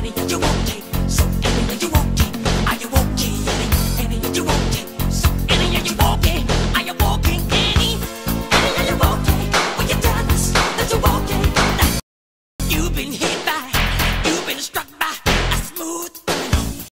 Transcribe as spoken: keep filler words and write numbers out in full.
Annie, you okay? So Annie, you okay? Are you okay, Annie? Annie, you okay? So Annie, are you okay? Are you okay, Annie? Annie, are you okay? Will you tell us that you're okay? You've been hit by, you've been struck